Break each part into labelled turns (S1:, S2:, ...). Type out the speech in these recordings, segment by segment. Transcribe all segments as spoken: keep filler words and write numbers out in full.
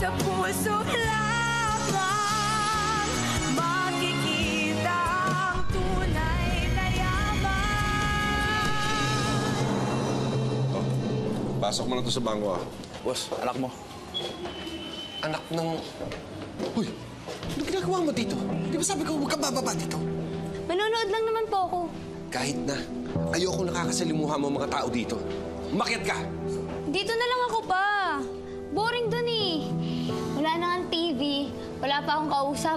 S1: Sa puso lamang makikita ang tunay na yaman.
S2: Oh, pasok mo na to sa bangko, ah.
S3: Boss, anak mo.
S2: Anak ng... Uy, ano ginagawa mo dito? Di ba sabi ko huwag ka bababa dito?
S4: Manonood lang naman po ako.
S2: Kahit na, ayoko nakakasalimuha mo mga tao dito. Umakyat ka!
S4: Dito na lang ako pa. Boring dun eh. Wala na nga T V. Wala pa akong kausap.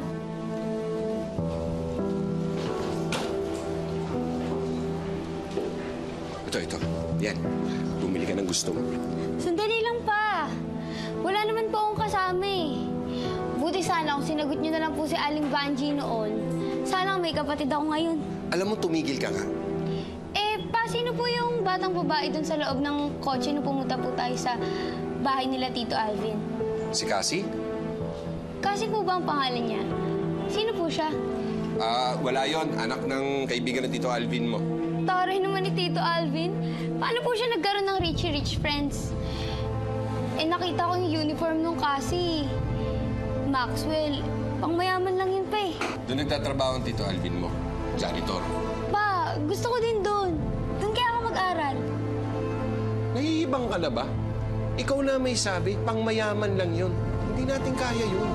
S2: Ito, ito. Yan. Bumili ka ng gusto mo.
S4: Sandali lang pa. Wala naman po akong kasama eh. Buti sana kung sinagot niyo na lang po si Aling Vanjie noon. Sana may kapatid ako ngayon.
S2: Alam mo, tumigil ka nga.
S4: Eh, pa, sino po yung batang babae dun sa loob ng kotse nung pumunta po tayo sa bahay nila Tito Alvin?
S2: Si Cassie?
S4: Kasi po ba ang pangalan niya? Sino po siya?
S2: Ah, wala yon. Anak ng kaibigan ng Tito Alvin mo.
S4: Taray naman ni Tito Alvin. Paano po siya nagkaroon ng Richie Rich Friends? Eh, nakita ko yung uniform nung Cassie. Maxwell, pangmayaman lang yun pa eh.
S2: Doon nagtatrabaho ang Tito Alvin mo. Janitor.
S4: Pa, gusto ko din doon. Doon kaya ako mag-aral.
S2: Naiibang ka na ba? Ikaw na may sabi, pangmayaman lang yun. Hindi natin kaya yun.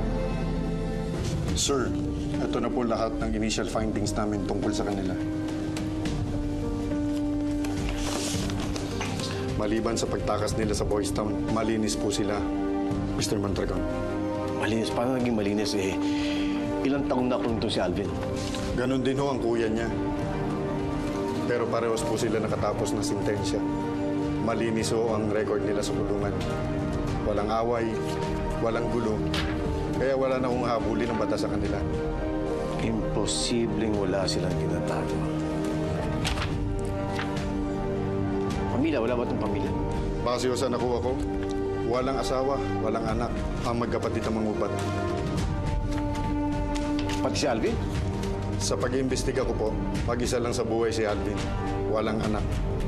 S5: Sir, ito na po lahat ng initial findings namin tungkol sa kanila. Maliban sa pagtakas nila sa Boys Town, malinis po sila, Mister Mondragon.
S3: Malinis? Paano naging malinis eh? Ilang taong na kung si Alvin?
S5: Ganon din ho ang kuya niya. Pero parehos po sila nakatapos na sintensya. Malinis ho ang record nila sa kulungan. Walang away, walang gulo. Kaya wala na akong habulin ng bata sa kanila.
S3: Imposibleng wala silang tinatago. Pamilya, wala ba itong pamilya?
S5: Base ho sa nakuha ko, walang asawa, walang anak, ang magkapatid ang mangubat.
S3: Pati si Alvin?
S5: Sa pag-iimbestiga ko po, mag-isa lang sa buhay si Alvin. Walang anak.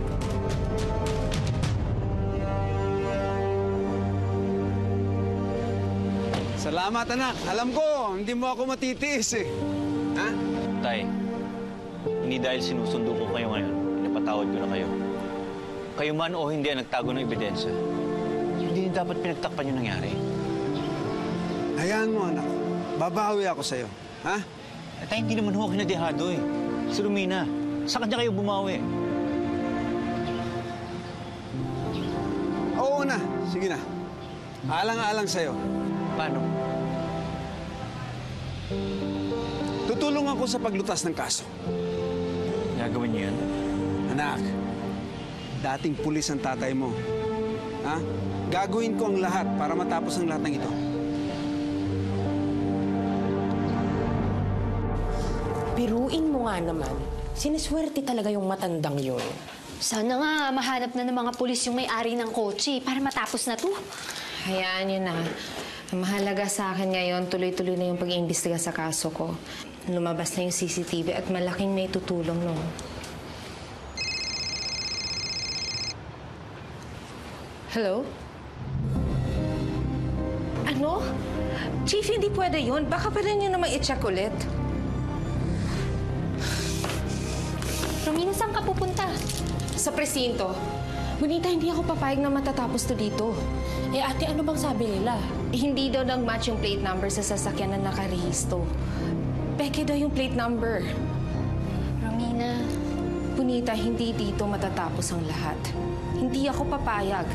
S6: Salamat, anak. Alam ko, hindi mo ako matitiis eh. Ha?
S7: Tay, hindi dahil sinusundo ko kayo ngayon, pinapatawad ko na kayo. Kayo man o hindi ang nagtago ng ebidensya, hindi dapat pinagtakpan yung nangyari.
S6: Hayaan mo, anak. Babawi ako sa'yo. Ha?
S7: Eh, tay, hindi naman ho kinadihado eh. Si Romina, sa kanya kayo bumawi.
S6: Oo na. Sige na. Alang-alang sa'yo.
S7: Paano?
S6: Tutulong ako sa paglutas ng kaso.
S7: Gagawin niyo yan?
S6: Anak, dating pulis ang tatay mo. Ha? Gagawin ko ang lahat para matapos ang lahat ng ito.
S8: Biruin mo nga naman. Siniswerte talaga yung matandang yun.
S9: Sana nga mahanap na ng mga pulis yung may-ari ng kotse para matapos na to.
S8: Hayaan yun na. Ang mahalaga sa akin ngayon, tuloy-tuloy na yung pag-iimbestiga sa kaso ko. Lumabas na yung C C T V at malaking may tutulong, no? Hello? Ano? Chief, hindi pwede yun. Baka pa rin yun naman i-check ulit.
S9: Romina, saan ka pupunta?
S8: Sa presinto. Bonita, hindi ako papayag na matatapos to dito. Eh, ate, ano bang sabi nila? Eh, hindi daw nag-match yung plate number sa sasakyan na nakarehisto. Peke daw yung plate number.
S9: Romina.
S8: Bonita, hindi dito matatapos ang lahat. Hindi ako papayag.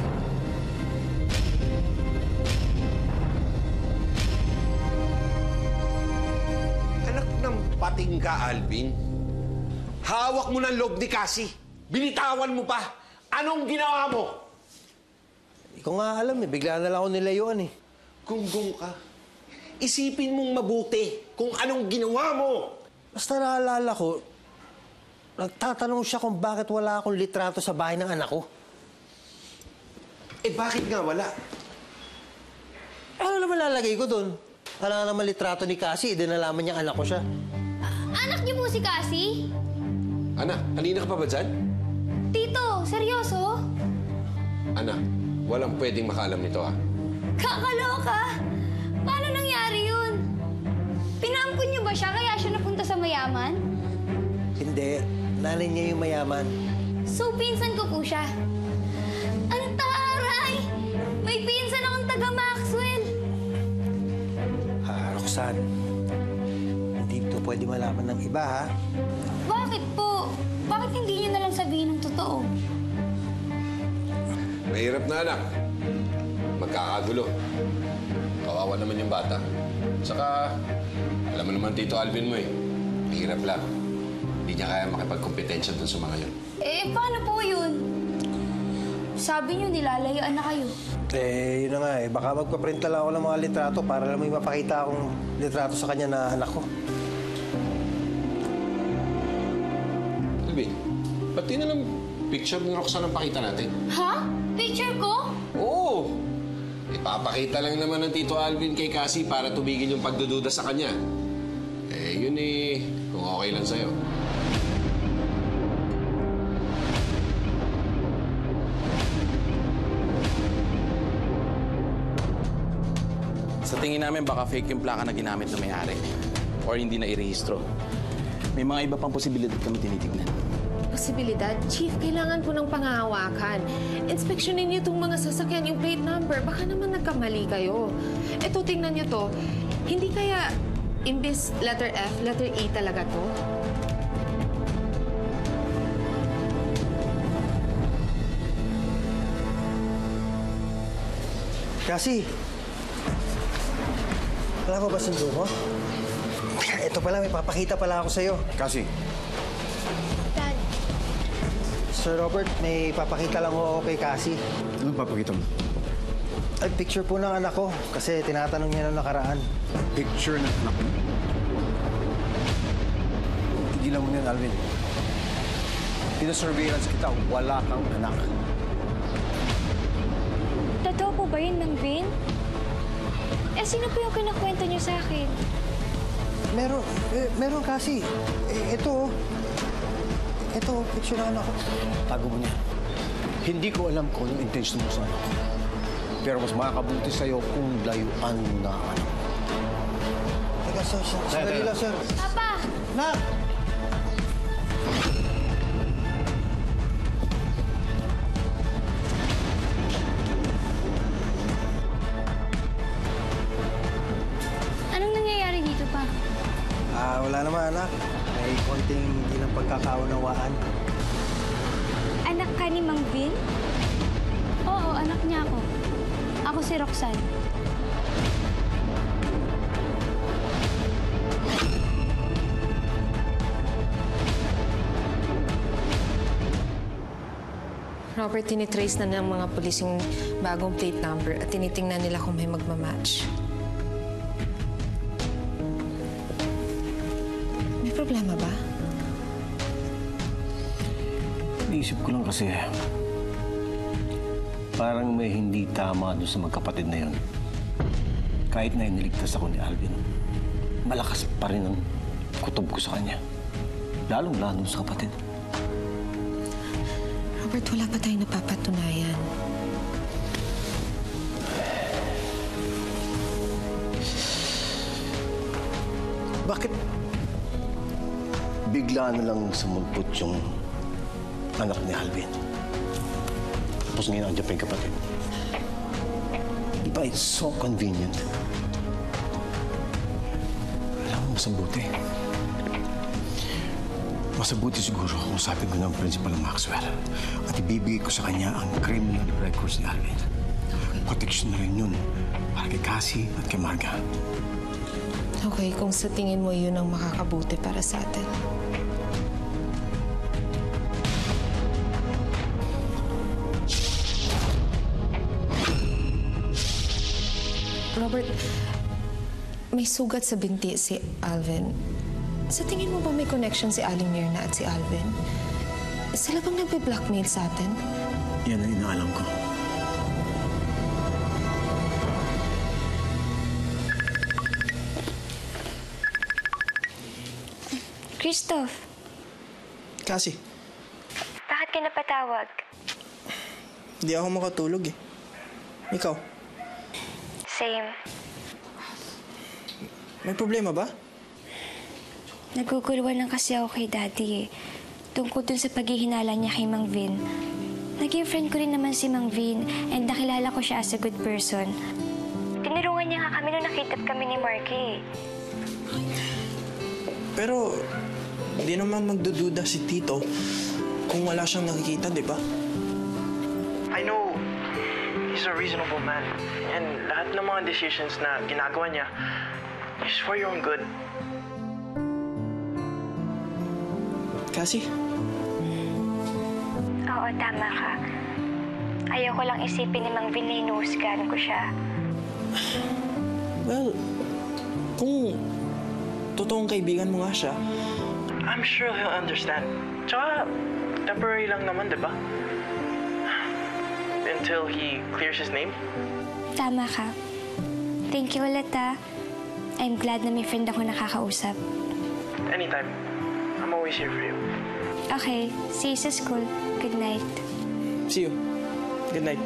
S2: Anak ng pating ka, Alvin. Hawak mo ng loob ni Cassie. Binitawan mo pa. Anong ginawa mo?
S10: Hindi ko nga alam eh. Bigla na lang ako nilayuan eh.
S2: Gunggong ka. Isipin mong mabuti kung anong ginawa mo.
S10: Basta naalala ko, nagtatanong siya kung bakit wala akong litrato sa bahay ng anak ko.
S2: Eh, bakit nga wala?
S10: Ano naman lalagay ko doon? Wala naman litrato ni Cassie, eh, nalaman niyang anak ko siya.
S4: Anak niyo po si Cassie?
S2: Anak, kanina ka pa ba dyan?
S4: Tito, seryoso?
S2: Anak, walang pwedeng makaalam nito, ha?
S4: Kakaloka! Paano nangyari yun? Pinampun niyo ba siya kaya siya napunta sa mayaman?
S10: Hindi. Nanay niya yung mayaman.
S4: So, pinsan ko po siya. Ang taray! May pinsan akong taga-Maxwell!
S10: Ah, Roxanne. Hindi ito pwede malaman ng iba, ha?
S4: Bakit po? Bakit hindi niyo nalang sabihin ng totoo?
S2: Mahirap na anak. Magkakagulo. Kawawa naman yung bata. Saka, alam mo naman Tito Alvin mo eh. Mahirap lang. Hindi niya kaya makipagkompetensya dun sa mga yun.
S4: Eh, paano po yun? Sabi niyo nilalayaan na kayo.
S10: Eh, yun na nga eh. Baka magpaprint lang ako ng mga litrato para lang may mapakita akong litrato sa kanya na anak ko.
S2: Alvin, ba't di na lang picture ni Roxanne ang pakita natin?
S4: Ha? Picture ko?
S2: Oo! Ipapakita lang naman ng Tito Alvin kay Cassie para tumigil yung pagdududa sa kanya. Eh, yun eh, kung okay lang sa'yo.
S11: Sa tingin namin, baka fake yung plaka na ginamit ng may-ari. Or hindi na irehistro. May mga iba pang posibilidad kami tinitignan.
S8: Posibilidad? Chief, kailangan po ng pangahawakan. Inspeksyonin niyo itong mga sasakyan, yung plate number. Baka naman nagkamali kayo. Eto, tingnan niyo to. Hindi kaya imbis letter F, letter E talaga to?
S10: Kasi, wala mo ba sundo mo? Ito pala, may papakita pala ako sa'yo.
S5: Kasi,
S4: Dad,
S10: Sir Robert, may papakita lang ako kay Cassie.
S5: anong papakita mo?
S10: Ay, picture po ng anak ko. Kasi tinatanong niya nung nakaraan.
S5: Picture ng anak mo?
S3: Tigilan mo yan, Alvin. Pinasurveillance kita, wala kang anak.
S4: totoo po ba yun, Mang Vin? Eh, sino po yung kinakwento niyo sa akin?
S10: Meron, eh, meron kasi. Eh, ito, oh. Ito, picture ng anak ko.
S3: Tago mo niya. Hindi ko alam kung anong intention mo sa anak ko. Pero mas makakabuti sa'yo kung layuan mo na ang anak ko.
S10: Teka, sir, sir. Sandali lang, sir.
S4: Papa!
S10: Nak!
S4: Anong nangyayari dito pa?
S10: Ah, wala naman, anak. May konting hindi ng pagkakaunawaan.
S4: Anak ka ni Mang Vin? Oo, anak niya ako. Ako si Roxanne.
S8: Robert, tinitrace na ng mga pulis yung bagong plate number at tinitingnan nila kung may magmamatch. May problema ba?
S3: Naisip ko lang kasi, parang may hindi tama doon sa magkapatid na yun. Kahit na iniligtas ako ni Alvin, malakas pa rin ang kutob ko sa kanya. Lalong-lalo sa kapatid.
S8: Robert, wala pa tayong napapatunayan.
S3: Bakit bigla na lang sumulpot yung anak ni Alvin? Tapos ngayon nandiyan pa yung kapatid. Di ba, it's so convenient. Alam mo, masabuti. Masabuti siguro kung sabi ko ng Principal Maxwell at ibibigay ko sa kanya ang criminal records ni Alvin. Protection na rin yun para kay Cassie at kay Marga.
S8: Okay, kung sa tingin mo yun ang makakabuti para sa atin. Robert, may sugat sa binti si Alvin. Sa tingin mo ba may connection si Aling Mirna at si Alvin? Sila bang nagbe-blackmail sa atin?
S3: Yan ang inaalam ko.
S4: Christoph,
S12: Kasi,
S4: bakit ka napatawag?
S12: hindi ako makatulog eh. Ikaw?
S4: Same.
S12: May problema ba?
S4: Naguguluhan lang kasi ako kay Daddy eh. Tungkol dun sa paghihinala niya kay Mang Vin. Naging friend ko rin naman si Mang Vin and nakilala ko siya as a good person. Tinulungan niya nga kami nung nakitap kami ni Marky.
S12: Pero, di naman magdududa si Tito kung wala siyang nakikita, di ba? I know he's a reasonable man. And lahat ng mga decisions na ginagawa niya is for your own good. Kasi?
S4: Oo, tama ka. Ayoko lang isipin ni Mang Vin na hinuhusgahan ko siya.
S12: Well, kung totoong kaibigan mo nga siya, I'm sure he'll understand. Tsaka, temporary lang naman, di ba? Until he clears his name.
S4: Tama ka. Thank you ulit ah. I'm glad na may friend ako nakakausap.
S12: Anytime. I'm always here for you.
S4: Okay, see you sa school. Good night.
S12: See you. Good night.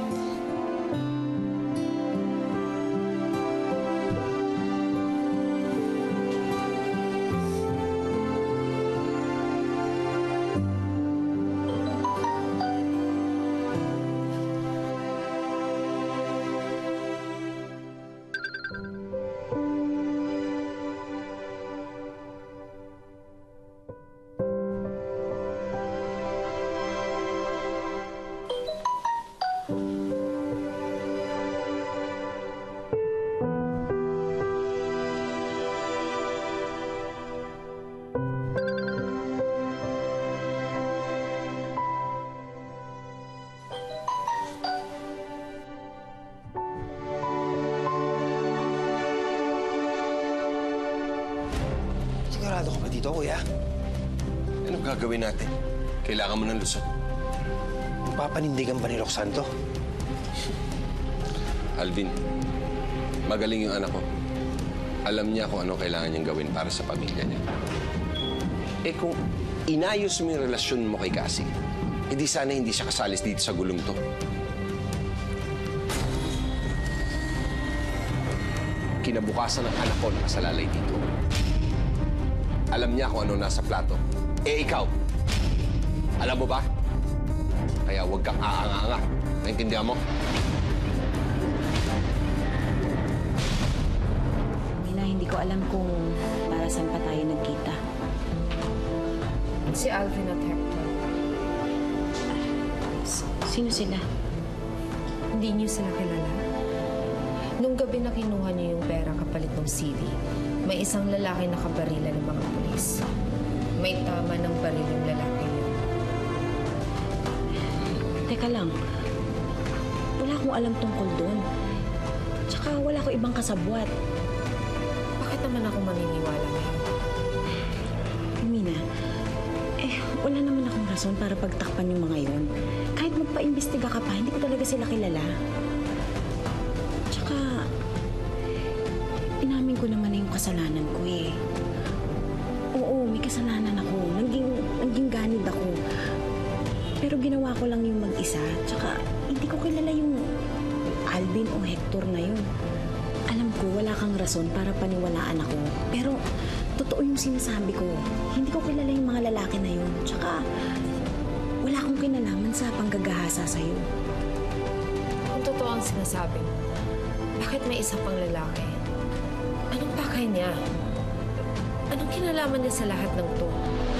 S10: Sigurado ka ba dito, kuya?
S2: Anong gagawin natin? Kailangan mo ng lusot.
S10: Papanindigan ba ni Roxanne to?
S2: Alvin, magaling yung anak ko. Alam niya kung ano kailangan niyang gawin para sa pamilya niya. Eh kung inayos mo yung relasyon mo kay Cassie, hindi sana hindi siya kasalis dito sa gulong to. Kinabukasan ng anak ko nakasalalay dito. Alam niya kung ano nasa plato. Eh ikaw, alam mo ba? Kaya huwag kang aanga-anga. Naintindihan mo?
S13: Nina, hindi ko alam kung para saan pa tayo nagkita.
S8: Si Alvin at Hector.
S13: Sino sila?
S8: Hindi niyo sila kilala. Nung gabi na kinuha niyo yung pera kapalit ng C D, may isang lalaki na kabarila ng mga pulis. May tama ng baril yung lalaki niyo.
S13: Teka lang. Wala akong alam tungkol doon. Tsaka wala ko ibang kasabwat.
S8: Bakit naman ako maniniwala ngayon?
S13: Mina, eh, wala naman akong rason para pagtakpan yung mga yun. Kahit magpa-imbestiga ka pa, hindi ko talaga sila kilala. Tsaka, inamin ko naman na yung kasalanan ko eh. Oo, may kasalanan ako. Naging, naging ganid ako. Pero ginawa ko lang yung mag-isa. Tsaka, hindi ko kilala yung Alvin o Hector na yun. Alam ko, wala kang rason para paniwalaan ako. Pero, totoo yung sinasabi ko. Hindi ko kilala yung mga lalaki na yun. Tsaka, wala akong kinalaman sa panggagahasa sa'yo.
S8: Kung totoo ang sinasabi mo, bakit may isa pang lalaki? Anong pakay niya? Anong kinalaman niya sa lahat ng to?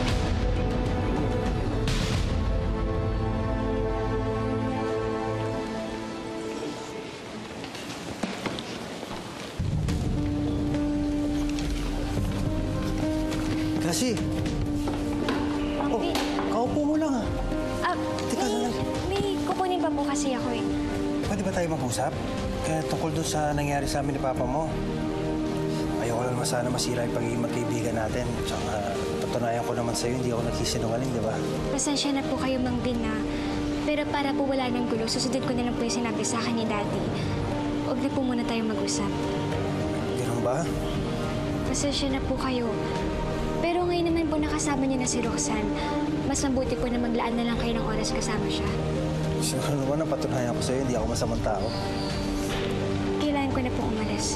S10: Kasi,
S4: Mang Vin.
S10: kaupo mo lang ah.
S4: Ah,
S10: Teka,
S4: may,
S10: sandali.
S4: may kukunin pa po kasi ako eh.
S10: Pwede ba tayo mag-usap? Kaya tungkol doon sa nangyari sa amin ni Papa mo. Ayoko lang naman sana masira yung pagiging magkaibigan natin. Tsaka patunayan ko naman sa'yo, hindi ako nagsisinungaling, di ba?
S4: Pasensya na po kayo, Mang Vin na. Pero para po wala ng gulo, susundin ko na lang po yung sinabi sa akin ni Daddy. Huwag na po muna tayo mag-usap.
S10: Ganun ba?
S4: Pasensya na po kayo. Pero ngayon naman po nakasama niya na si Roxanne. Mas mabuti po na maglaan na lang kayo ng oras kasama siya.
S10: Siguro naman napatunayan ko sa'yo, hindi ako masamang tao.
S4: Kailangan
S9: ko na po umalis.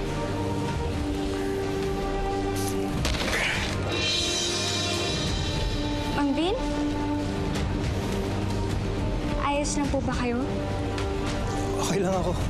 S9: Mang Vin? Ayos na po ba kayo?
S10: Okay lang ako.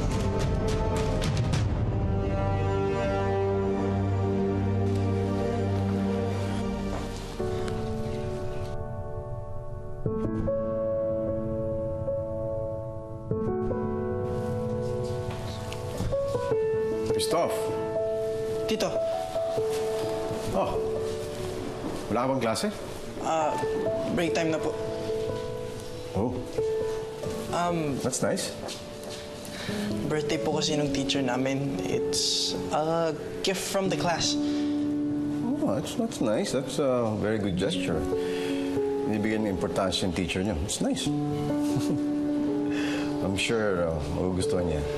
S2: Christoph!
S12: Tito.
S2: Oh, wala ka bang klase?
S12: Ah, break time na po.
S2: Oh,
S12: Um,
S2: that's nice.
S12: birthday po kasi ng teacher namin. It's a gift from the class.
S2: Oh, that's, that's nice. That's a very good gesture. Binibigyan ng importansya yung teacher niyo. It's nice. I'm sure uh, magugustuhan niya.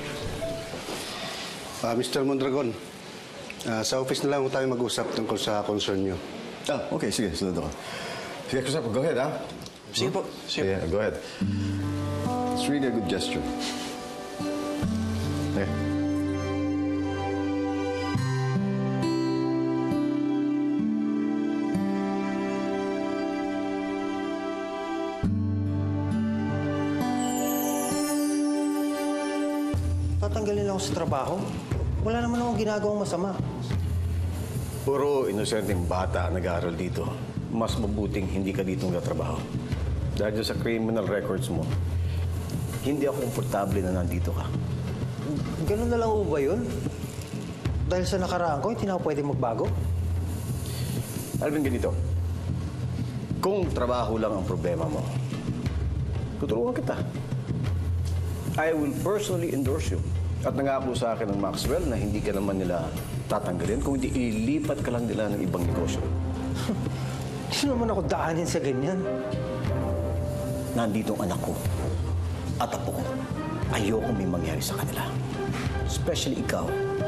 S5: Ah, Mister Mondragon, ah, sa office na lang tayo mag-usap tungkol sa concern niyo.
S2: Ah, okay. Sige, sunod ako. Sige, Christoph, go ahead, ha?
S12: Sige po. Sige.
S2: Yeah, go ahead. It's really a good gesture. Okay.
S10: Tatanggalin lang ako sa trabaho. Wala naman akong ginagawang masama.
S3: Puro inosenteng bata nag-aaral dito. Mas mabuting hindi ka dito nagtatrabaho. Dahil sa criminal records mo, hindi ako komportable na nandito ka.
S10: Ganun na lang ho ba yun? Dahil sa nakaraan ko, hindi na ako pwede magbago?
S3: Alvin, ganito. Kung trabaho lang ang problema mo, tutulungan kita. I will personally endorse you. At nangako sa akin ng Maxwell na hindi ka naman nila tatanggalin kung hindi ililipat ka lang nila ng ibang negosyo.
S10: Hindi naman ako daanin sa ganyan.
S3: Nandito ang anak ko at apo ko. Ayoko may mangyari sa kanila. Especially ikaw.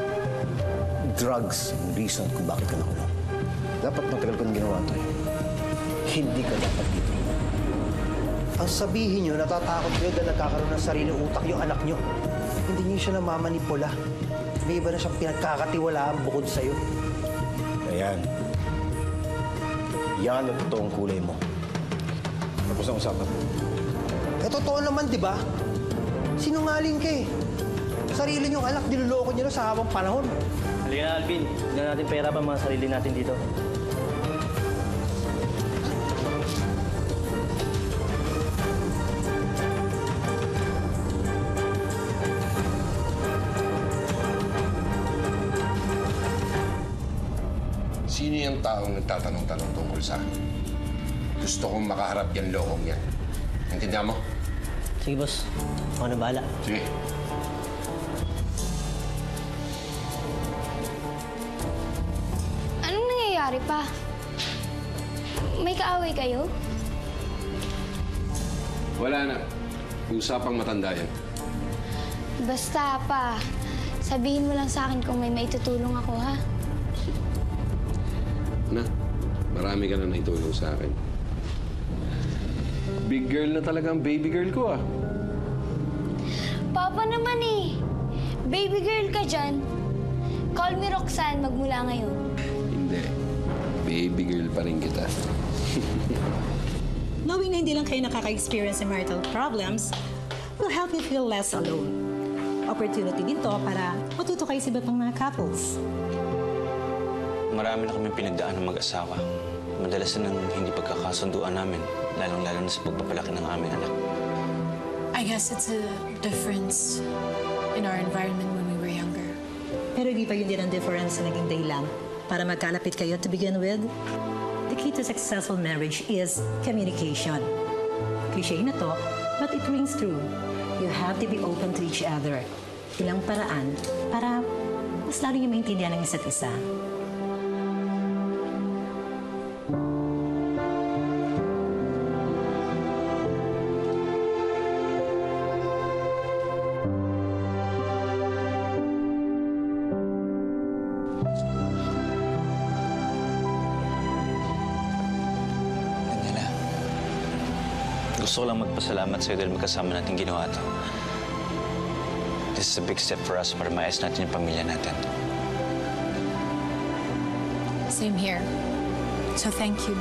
S3: Drugs ang reason kung bakit ka nakulong. Dapat matagal ko nang ginawa ito eh. Hindi ka dapat dito.
S10: Ang sabihin nyo, natatakot kayo dahil nagkakaroon ng sariling utak yung anak nyo. Hindi nyo siya namamanipula. May iba na siyang pinagkakatiwalaan bukod sa'yo.
S3: Ayan. Yan ang totoong kulay mo. Tapos ang usapan.
S10: Eh, totoo naman, di ba? Sinungaling ka eh. Sarili niyong anak, niloloko niyo na sa habang panahon.
S14: Halika na, Alvin. Hindi na natin pahirapan ang mga sarili natin dito.
S2: Sino yung taong nagtatanong-tanong tungkol sa akin? Gusto kong makaharap yan lokong yan. Naintindihan mo?
S14: Sige, boss. Ako na bahala.
S2: Sige.
S4: Anong nangyayari pa? May kaaway kayo?
S2: Wala na. Usapang matanda yan.
S4: Basta pa, sabihin mo lang sa akin kung may maitutulong ako, ha?
S2: Na, marami ka na naitulong sa akin. Big girl na talagang baby girl ko, ah.
S4: Papa naman eh. Baby girl ka dyan. Call me Roxanne magmula ngayon.
S2: Hindi. Baby girl pa rin kita.
S15: Knowing na hindi lang kayo nakaka-experience ng marital problems will help you feel less alone. Opportunity din to para matuto kayo sa iba pang mga couples.
S7: Marami na kami pinagdaan ng mag-asawa. Madalas na nang hindi pagkakasunduan namin, lalong-lalo na sa pagpapalaki ng aming anak.
S8: I guess it's a difference in our environment when we were younger.
S15: Pero hindi pa yun din ang difference na naging dahilan para magkalapit kayo to begin with. The key to successful marriage is communication. Cliché na to, but it rings true. You have to be open to each other. Ilang paraan para mas lalo yung maintindihan ng isa't isa.
S7: Gusto ko lang magpasalamat sa'yo dahil magkasama natin ginawa to. At the This is a big step for us para maayos natin yung pamilya natin.
S15: Same here. So thank you.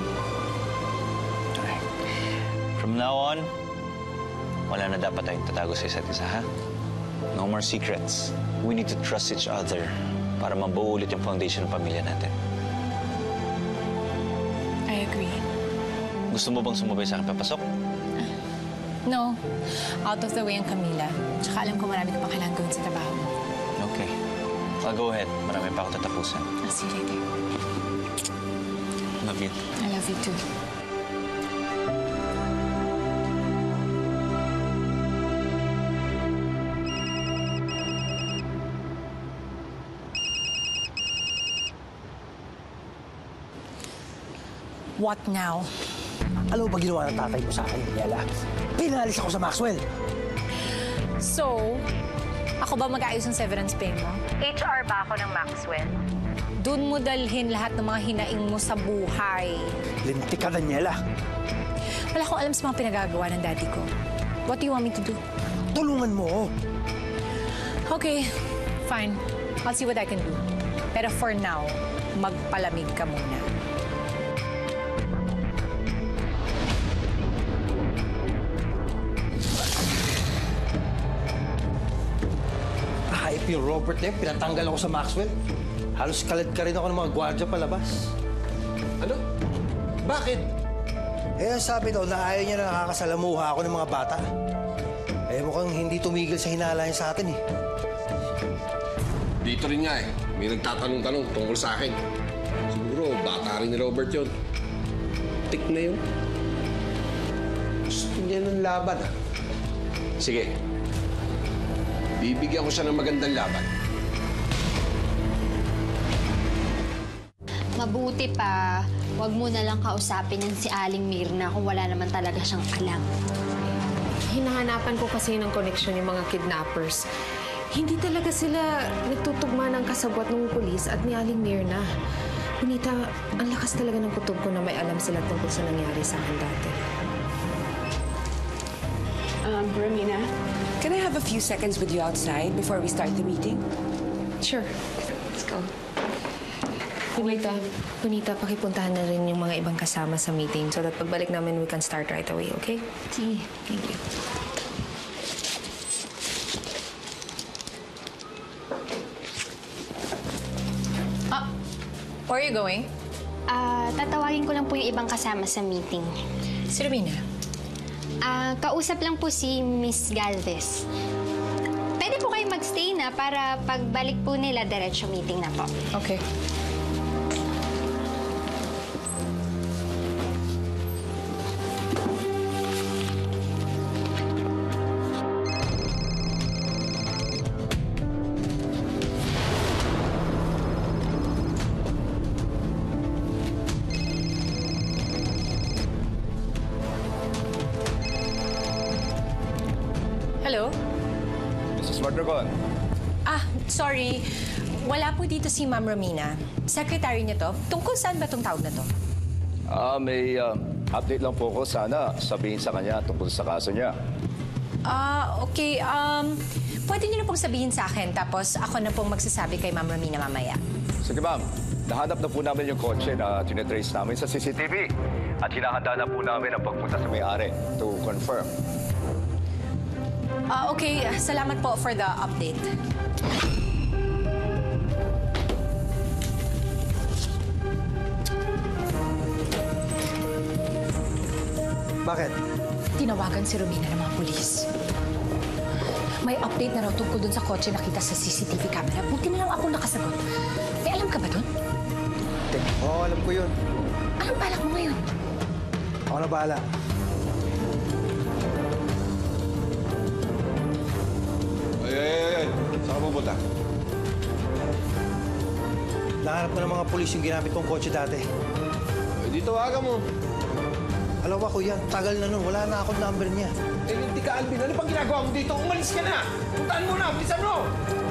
S7: From now on, wala na dapat tayong tatago sa isa't isa, ha? No more secrets. We need to trust each other para mabuo ulit yung foundation ng pamilya natin.
S15: I agree.
S7: Gusto mo bang sumabay sa akin papasok?
S15: No. Out of the way ang Camila. Tsaka alam ko marami ka pang kailangan gawin sa trabaho mo.
S7: Okay. I'll go ahead. Marami pa ako tatapusan.
S15: I'll see you later.
S7: Love you.
S15: I love you too. What now?
S10: Ano ba ginawa ng tatay mo sa akin, Yela? Pinalis ako sa Maxwell.
S15: So, ako ba mag-ayos ng severance pay mo?
S16: H R ba ako ng Maxwell?
S15: Doon mo dalhin lahat ng mga hinaing mo sa buhay.
S10: Lintik ka, Daniela.
S15: Wala akong alam sa mga pinagagawa ng daddy ko. What do you want me to do?
S10: Tulungan mo.
S15: Okay, fine. I'll see what I can do. Pero for now, magpalamig ka muna.
S10: Hayop yung Robert na yun, pinatanggal ako sa Maxwell. Halos kalit ka rin ako ng mga gwardya palabas.
S3: Ano? Bakit?
S10: Eh, sabi daw na ayaw niya na nakakasalamuha ako ng mga bata. Eh, mukhang hindi tumigil sa hinala niya sa atin eh.
S2: Dito rin nga eh. May nagtatanong-tanong tungkol sa akin. Siguro, bata rin ni Robert yun. Tik na yun. Gusto niya ng laban ah. Sige. Bibigyan ko siya ng magandang laban.
S4: Mabuti pa, wag mo na lang kausapin yan si Aling Mirna kung wala naman talaga siyang alam.
S8: Hinahanapan ko kasi ng connection yung mga kidnappers. Hindi talaga sila nagtutugma ng kasabwat ng pulis at ni Aling Mirna. Bonita, ang lakas talaga ng kutob ko na may alam sila tungkol sa nangyari sa akin dati.
S17: Um, Romina, can I have a few seconds with you outside before we start the meeting?
S8: Sure.
S17: Let's go.
S8: Bonita, Bonita, pakipuntahan na rin yung mga ibang kasama sa meeting so that pagbalik namin, we can start right away, okay?
S4: Sige.
S8: Thank you.
S15: Ah, where are you going?
S4: Ah, tatawagin ko lang po yung ibang kasama sa meeting.
S15: Si Romina?
S4: Ah, kausap lang po si Miss Galvez. Pwede po kayo magstay na para pagbalik po nila, diretso meeting na po.
S15: Okay. Hello?
S3: Missus Mondragon.
S15: Ah, sorry. Wala po dito si Ma'am Romina. Secretary niya to. Tungkol saan ba itong tawag na to?
S3: Ah, may uh, update lang po ko. Sana sabihin sa kanya tungkol sa kaso niya.
S15: Ah, okay. Um, pwede niyo na pong sabihin sa akin, tapos ako na pong magsasabi kay Ma'am Romina mamaya.
S3: Sige, ma'am. Nahanap na po namin yung kotse na tinatrace namin sa C C T V. At hinahanda na po namin ang pagpunta sa may-ari to confirm.
S15: Ah, okay. Salamat po for the update.
S10: Bakit?
S15: Tinawagan si Romina ng mga pulis. May update na raw tungkol dun sa kotse nakita sa C C T V camera. Buti na lang ako nakasagot. May alam ka ba dun?
S10: Oo, oh, alam ko yun.
S15: Anong balak mo ngayon?
S10: Ako na bahala.
S2: Ay, ay, ay, ay. Saan ka pupunta?
S10: Nahanap na ng mga pulis yung ginamit kong kotse dati.
S2: Ay, di tawagan mo.
S10: Alam ko, kuya, tagal na nun. Wala na akong number niya.
S3: Eh, hindi ka, Alvin. Ano pang ginagawa mo dito? Umalis ka na! Puntaan mo na! Bilisan mo!